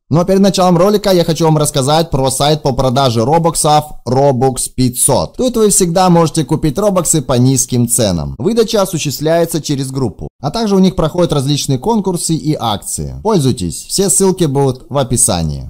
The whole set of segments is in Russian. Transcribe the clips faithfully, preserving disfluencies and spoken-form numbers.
Но перед началом ролика я хочу вам рассказать про сайт по продаже робоксов Robux пятьсот. Тут вы всегда можете купить робоксы по низким ценам. Выдача осуществляется через группу. А также у них проходят различные конкурсы и акции. Пользуйтесь, все ссылки будут в описании.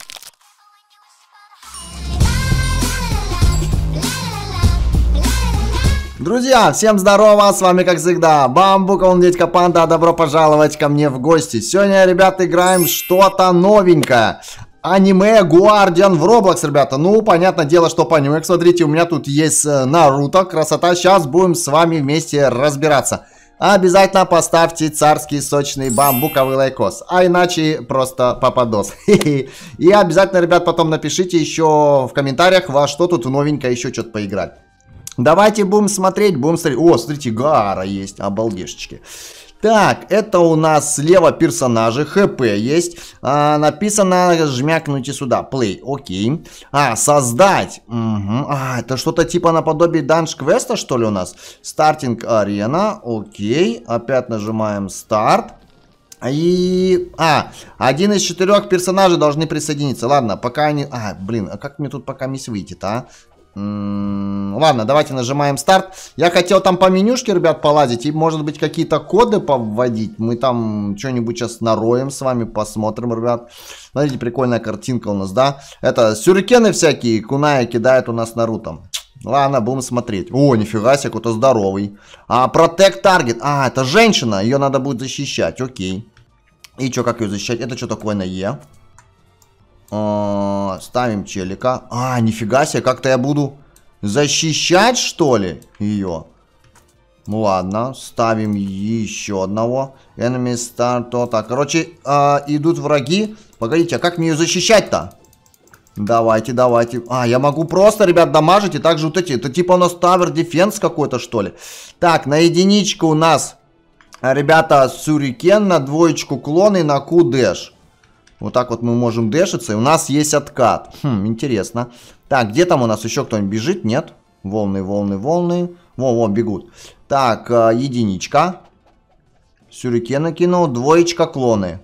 Друзья, всем здорово, с вами как всегда Бамбук, он дядька Панда, добро пожаловать ко мне в гости. Сегодня, ребята, играем что-то новенькое. Аниме Guardian в Roblox, ребята. Ну, понятное дело, что по аниме. Смотрите, у меня тут есть Наруто, красота. Сейчас будем с вами вместе разбираться. Обязательно поставьте царский сочный бамбуковый лайкос, а иначе просто попадос. И обязательно, ребят, потом напишите еще в комментариях, во что тут новенькое еще что-то поиграть. Давайте будем смотреть, будем смотреть. О, смотрите, Гаара есть, обалдешечки. Так, это у нас слева персонажи, ХП есть. А, написано, жмякните сюда, play, окей. А, создать. Угу. А, это что-то типа наподобие данж квеста, что ли, у нас? Стартинг арена, окей. Опять нажимаем старт. И... А, один из четырех персонажей должны присоединиться. Ладно, пока они... А, блин, а как мне тут пока мисс выйти-то, а? Ладно, давайте нажимаем старт. Я хотел там по менюшке, ребят, полазить и, может быть, какие-то коды повводить. Мы там что-нибудь сейчас нароем с вами, посмотрим, ребят. Смотрите, прикольная картинка у нас, да? Это сюрикены всякие, куная кидает у нас Наруто. Ладно, будем смотреть. О, нифига себе, какой-то здоровый. А, Protect Target. А, это женщина, ее надо будет защищать, окей. И что, как ее защищать? Это что такое на Е? Ставим челика. А, нифига себе, как-то я буду защищать, что ли, ее? Ну ладно, ставим еще одного. Enemy start, то так. Короче, а, идут враги. Погодите, а как мне ее защищать-то? Давайте, давайте. А, я могу просто, ребят, дамажить. И также вот эти, это типа у нас Tower Defense какой-то, что ли. Так, на единичку у нас, ребята, сюрикен, на двоечку клон и на Q дэш. Вот так вот мы можем дэшиться, и у нас есть откат. Хм, интересно. Так, где там у нас еще кто-нибудь бежит? Нет. Волны, волны, волны. Во-во, бегут. Так, единичка. Сюрикена кинул. Двоечка, клоны.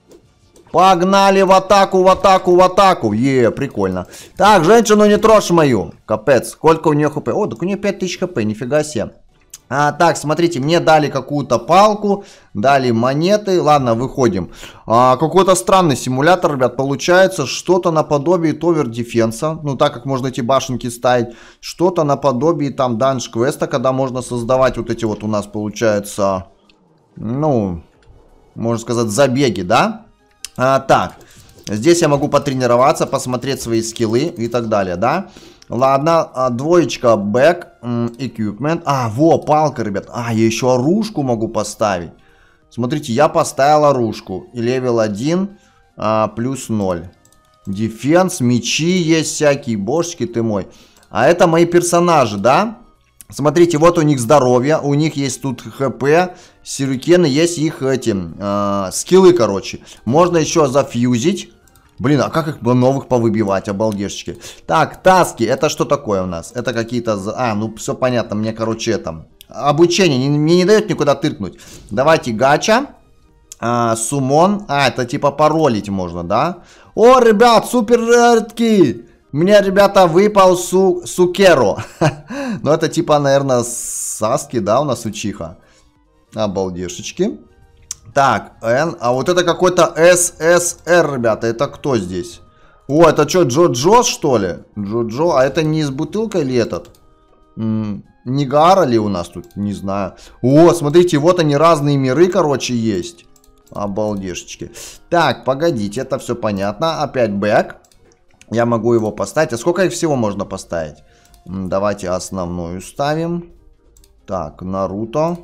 Погнали в атаку, в атаку, в атаку. Е, прикольно. Так, женщину не трожь мою. Капец, сколько у нее хп? О, так у нее пять тысяч хп, нифига себе. А, так, смотрите, мне дали какую-то палку, дали монеты. Ладно, выходим. А, какой-то странный симулятор, ребят, получается. Что-то наподобие Tower Defense. Ну, так как можно эти башенки ставить. Что-то наподобие там данж квеста, когда можно создавать вот эти вот у нас, получается, ну, можно сказать, забеги, да? А, так, здесь я могу потренироваться, посмотреть свои скиллы и так далее, да? Ладно, двоечка back, equipment. А, во, палка, ребят. А, я еще оружку могу поставить. Смотрите, я поставил оружку. И левел один, а, плюс ноль. Дефенс, мечи есть всякие, божечки ты мой. А это мои персонажи, да? Смотрите, вот у них здоровье, у них есть тут хп, сюрикены, есть их эти, э, скиллы, короче. Можно еще зафьюзить. Блин, а как их новых повыбивать, обалдешечки. Так, таски, это что такое у нас? Это какие-то... А, ну все понятно, мне, короче, это... Обучение, не, мне не дает никуда тыркнуть. Давайте гача. А, сумон. А, это типа паролить можно, да? О, ребят, супер редкий! Мне, ребята, выпал су... Сукеро. Ну, это типа, наверное, Саски, да, у нас учиха. Обалдешечки. Так, N, а вот это какой-то эс эс эр, ребята, это кто здесь? О, это что, Джо-Джо, что ли? Джо-Джо, а это не из бутылка или этот? М-м, не Гара ли у нас тут? Не знаю. О, смотрите, вот они, разные миры, короче, есть. Обалдешечки. Так, погодите, это все понятно. Опять бэк. Я могу его поставить. А сколько их всего можно поставить? Давайте основную ставим. Так, Наруто.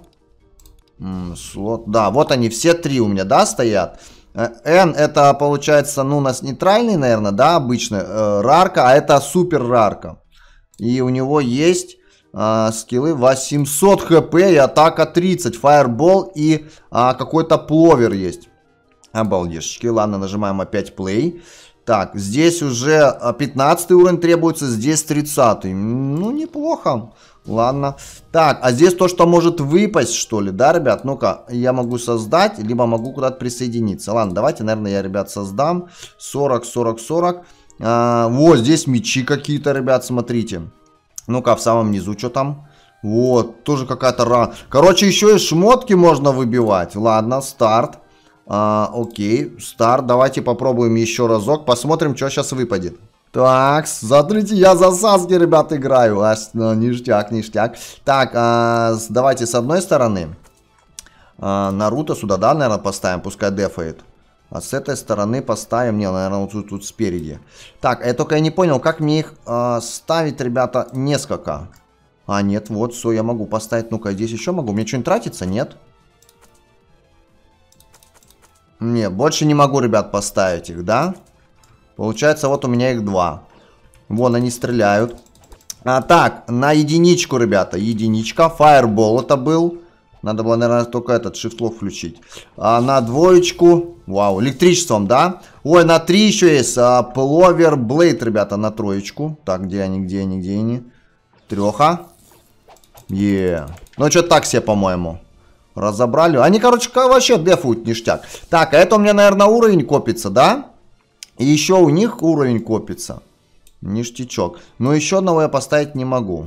Слот. Да, вот они все три у меня, да, стоят. N это получается, ну, у нас нейтральный, наверное, да, обычно. Э, рарка, а это супер рарка. И у него есть э, скиллы восемьсот хп и атака тридцать. Фаербол и э, какой-то пловер есть. Обалдешечки. Ладно, нажимаем опять play. Так, здесь уже пятнадцатый уровень требуется, здесь тридцатый. Ну, неплохо. Ладно. Так, а здесь то, что может выпасть, что ли, да, ребят? Ну-ка, я могу создать, либо могу куда-то присоединиться. Ладно, давайте, наверное, я, ребят, создам. сорок, сорок, сорок. А, вот, здесь мечи какие-то, ребят, смотрите. Ну-ка, в самом низу, что там? Вот, тоже какая-то ра... Короче, еще и шмотки можно выбивать. Ладно, старт. А, окей, старт. Давайте попробуем еще разок. Посмотрим, что сейчас выпадет. Так, смотрите, я за Саски, ребят, играю. Аж, ну, ништяк, ништяк. Так, а, давайте с одной стороны. А, Наруто сюда, да, наверное, поставим. Пускай дефает. А с этой стороны поставим, не, наверное, вот тут, тут спереди. Так, я только я не понял, как мне их а, ставить, ребята, несколько. А, нет, вот, все, я могу поставить. Ну-ка, здесь еще могу. Мне что-нибудь тратится? Нет. Не, больше не могу, ребят, поставить их, да? Получается, вот у меня их два. Вон они стреляют. А, так, на единичку, ребята. Единичка. Фаербол это был. Надо было, наверное, только этот shift-lock включить. А, на двоечку. Вау, электричеством, да? Ой, на три еще есть. А, Plover Blade, ребята, на троечку. Так, где они, где они, где они? Треха. Е. Ну, что-то так себе, по-моему. Разобрали. Они, короче, вообще дефуют ништяк. Так, а это у меня, наверное, уровень копится, да? И еще у них уровень копится. Ништячок. Но еще одного я поставить не могу.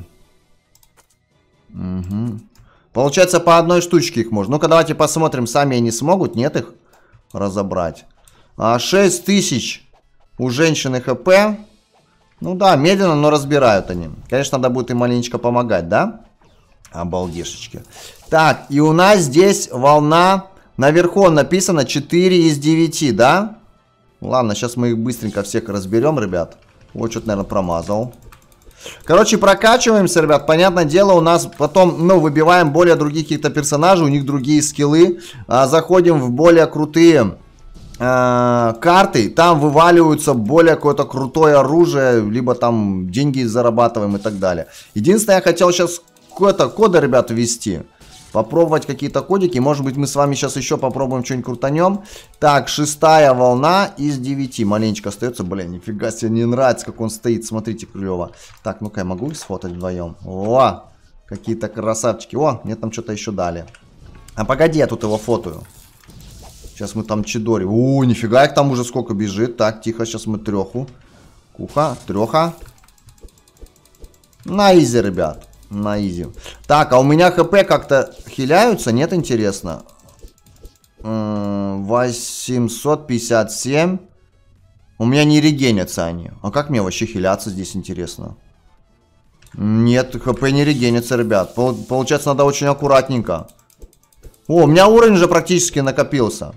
Угу. Получается, по одной штучке их можно. Ну-ка, давайте посмотрим, сами они смогут, нет их разобрать. А, шесть тысяч у женщины хп. Ну да, медленно, но разбирают они. Конечно, надо будет им маленечко помогать, да? Обалдешечки. Так, и у нас здесь волна. Наверху написано четыре из девяти, да? Ладно, сейчас мы их быстренько всех разберем, ребят. Вот, что-то, наверное, промазал. Короче, прокачиваемся, ребят. Понятное дело, у нас потом, ну, выбиваем более других каких-то персонажей. У них другие скиллы. А, заходим в более крутые а, карты. Там вываливаются более какое-то крутое оружие. Либо там деньги зарабатываем и так далее. Единственное, я хотел сейчас какое-то коды, ребят, ввести. Попробовать какие-то кодики. Может быть, мы с вами сейчас еще попробуем что-нибудь крутанем. Так, шестая волна из девяти. Маленечко остается. Блин, нифига себе, не нравится, как он стоит. Смотрите, клево. Так, ну-ка, я могу их сфотать вдвоем? О, какие-то красавчики. О, мне там что-то еще дали. А погоди, я тут его фотою. Сейчас мы там чидори. О, нифига, их там уже сколько бежит. Так, тихо, сейчас мы треху. Куха, треха. На изи, ребят. На изи. Так, а у меня хп как-то хиляются? Нет, интересно. восемьсот пятьдесят семь. У меня не регенятся они. А как мне вообще хиляться здесь, интересно? Нет, хп не регенятся, ребят. Получается, надо очень аккуратненько. О, у меня уровень же практически накопился.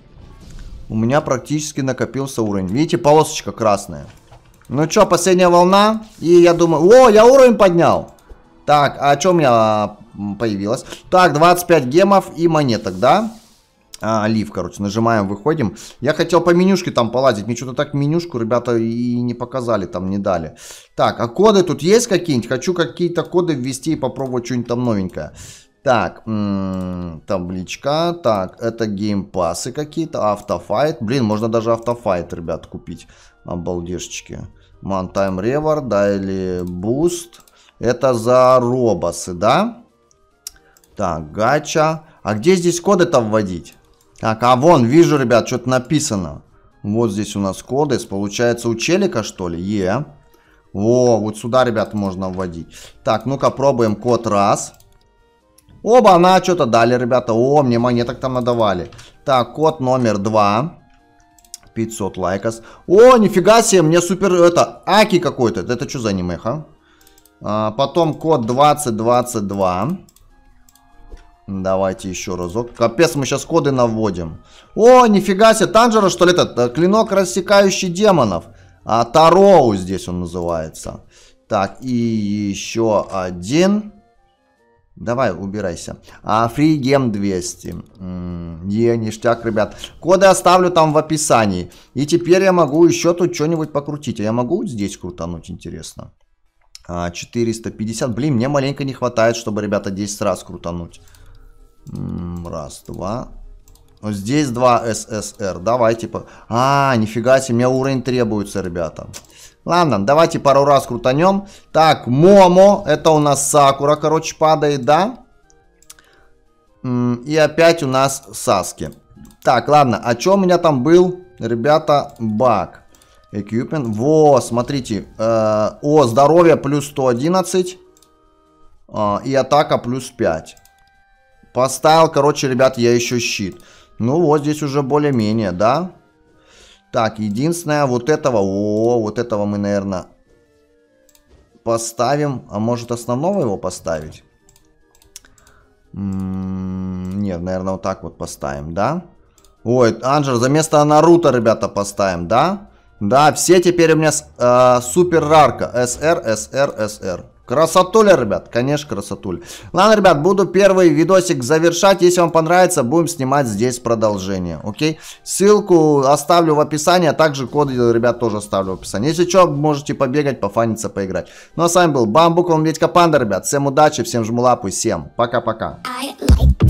У меня практически накопился уровень. Видите, полосочка красная. Ну что, последняя волна. И я думаю... О, я уровень поднял. Так, а что у меня появилось? Так, двадцать пять гемов и монеток, да? А, лив, короче, нажимаем, выходим. Я хотел по менюшке там полазить. Мне что-то так менюшку, ребята, и не показали, там не дали. Так, а коды тут есть какие-нибудь? Хочу какие-то коды ввести и попробовать что-нибудь там новенькое. Так, табличка. Так, это геймпасы какие-то. Автофайт. Блин, можно даже автофайт, ребят, купить. Обалдешечки. Мантайм ревард, да, или буст. Это за робосы, да? Так, гача. А где здесь коды-то вводить? Так, а вон, вижу, ребят, что-то написано. Вот здесь у нас коды. Получается, у челика, что ли? Е. О, вот сюда, ребят, можно вводить. Так, ну-ка, пробуем код раз. Оба, она что-то дали, ребята. О, мне монеток там надавали. Так, код номер два. пятьсот лайков. О, нифига себе, мне супер, это, аки какой-то. Это что за анимеха? А, потом код двадцать двадцать два. Давайте еще разок. Капец, мы сейчас коды наводим. О, нифига себе, Танжера, что ли, этот клинок, рассекающий демонов. А, Тароу здесь он называется. Так, и еще один. Давай, убирайся. А, фригем двести. Е, ништяк, ребят. Коды оставлю там в описании. И теперь я могу еще тут что-нибудь покрутить. А я могу вот здесь крутануть, интересно. А, четыреста пятьдесят. Блин, мне маленько не хватает, чтобы, ребята, десять раз крутануть. Раз, два. Вот здесь два эс эс эр. Давайте. По... А, нифига себе, мне уровень требуется, ребята. Ладно, давайте пару раз крутанем. Так, Момо, это у нас Сакура, короче, падает, да? И опять у нас Саски. Так, ладно, а что у меня там был, ребята, баг? Equipment. Во, смотрите. Э, о, здоровье плюс сто одиннадцать. Э, и атака плюс пять. Поставил, короче, ребят, я еще щит. Ну, вот здесь уже более-менее, да? Так, единственное, вот этого... О, вот этого мы, наверное, поставим. А может, основного его поставить? М-м, нет, наверное, вот так вот поставим, да? Ой, Анджер, за место Наруто, ребята, поставим, да? Да, все теперь у меня э, супер рарка. СР, СР, СР. Красотуля, ребят, конечно, красотуля. Ладно, ребят, буду первый видосик завершать. Если вам понравится, будем снимать здесь продолжение, окей? Ссылку оставлю в описании, а также коды, ребят, тоже оставлю в описании. Если что, можете побегать, пофаниться, поиграть. Ну, а с вами был Бамбук, он Медька Панда, ребят. Всем удачи, всем жму лапы, всем пока-пока.